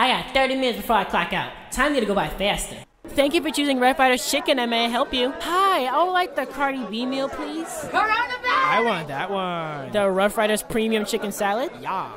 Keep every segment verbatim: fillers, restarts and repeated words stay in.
I got thirty minutes before I clock out. Time need to go by faster. Thank you for choosing Red Fighter's Chicken, and may I help you? Hi, I would like the Cardi B meal, please. I want that one. The Rough Riders Premium Chicken Salad? Yeah.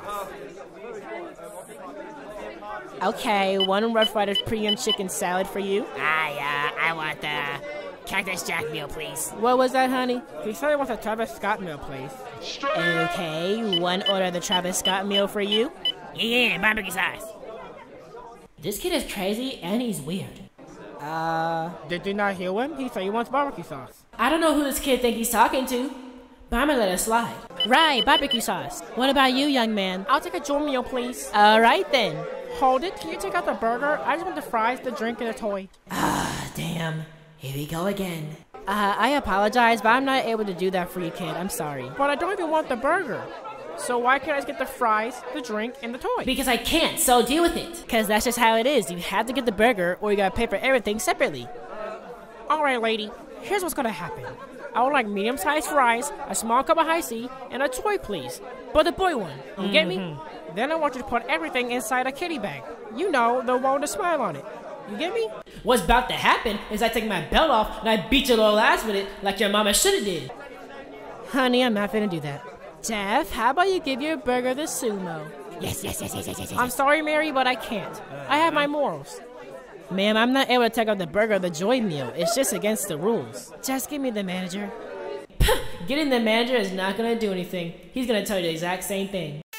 Okay, one Rough Riders Premium Chicken Salad for you. I, uh, I want the Cactus Jack meal, please. What was that, honey? He said he wants a Travis Scott meal, please. Okay, one order of the Travis Scott meal for you. Yeah, yeah, barbecue sauce. This kid is crazy and he's weird. Uh, Did you not hear him? He said he wants barbecue sauce. I don't know who this kid think he's talking to, but I'm gonna let it slide. right, barbecue sauce. What about you, young man? I'll take a joint meal, please. All right, then. Hold it. Can you take out the burger? I just want the fries, the drink, and the toy. Ah, damn. Here we go again. Uh, I apologize, but I'm not able to do that for you, kid. I'm sorry. But I don't even want the burger. So why can't I just get the fries, the drink, and the toy? Because I can't, so deal with it. Because that's just how it is. You have to get the burger, or you gotta pay for everything separately. Alright, lady. Here's what's gonna happen. I would like medium-sized fries, a small cup of high C, and a toy, please. But the boy one. You mm-hmm. get me? Then I want you to put everything inside a kitty bag. You know, the one with a smile on it. You get me? What's about to happen is I take my belt off and I beat your little ass with it like your mama shoulda did. Honey, I'm not gonna do that. Jeff, how about you give your burger the sumo? Yes, yes, yes, yes, yes, yes. I'm sorry, Mary, but I can't. Uh, I have my morals. Ma'am, I'm not able to take out the burger or the joy meal. It's just against the rules. Just give me the manager. Getting the manager is not gonna do anything. He's gonna tell you the exact same thing.